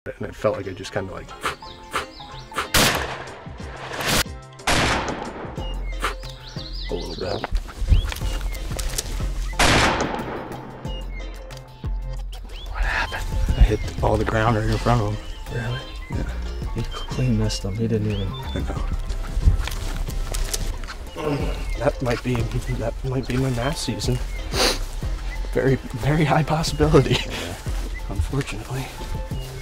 and it felt like it just kind of like a little bit. What happened? I hit all the ground right in front of him. Really? Yeah. He clean missed him. He didn't even. I know. That might be my mass season. Very high possibility. Yeah. Unfortunately.